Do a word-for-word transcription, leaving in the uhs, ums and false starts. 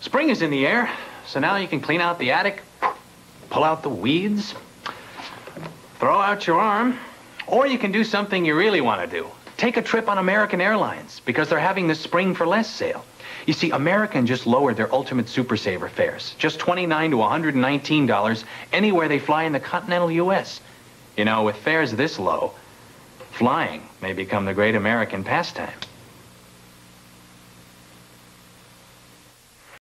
Spring is in the air, so now you can clean out the attic, pull out the weeds, throw out your arm, or you can do something you really want to do. Take a trip on American Airlines, because they're having the Spring for Less sale. You see, American just lowered their Ultimate Super Saver fares, just twenty-nine to one hundred nineteen dollars anywhere they fly in the continental U S. You know, with fares this low, flying may become the great American pastime.